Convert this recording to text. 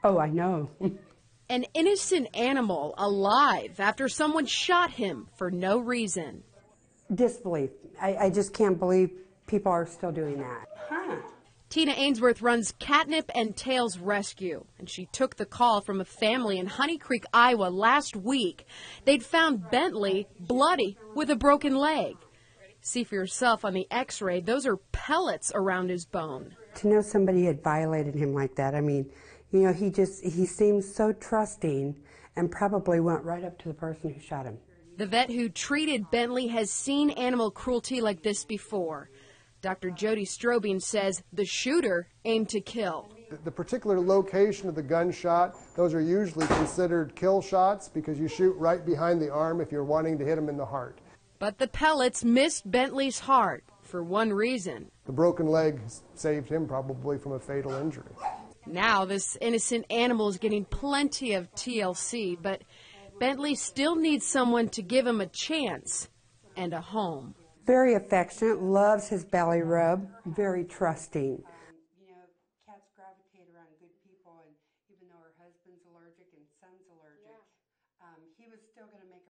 Oh, I know. An innocent animal alive after someone shot him for no reason. Disbelief. I just can't believe people are still doing that. Huh. Tina Ainsworth runs Catnip and Tails Rescue, and she took the call from a family in Honey Creek, Iowa last week. They'd found Bentley bloody with a broken leg. See for yourself on the x-ray, those are pellets around his bone. To know somebody had violated him like that, I mean, you know, he seems so trusting and probably went right up to the person who shot him. The vet who treated Bentley has seen animal cruelty like this before. Dr. Jody Strobing says the shooter aimed to kill. The particular location of the gunshot, those are usually considered kill shots because you shoot right behind the arm if you're wanting to hit him in the heart. But the pellets missed Bentley's heart for one reason. The broken leg saved him probably from a fatal injury. Now this innocent animal is getting plenty of TLC, but Bentley still needs someone to give him a chance and a home. Very affectionate, loves his belly rub, very trusting. You know, cats gravitate around good people, and even though her husband's allergic and son's allergic, he was still going to make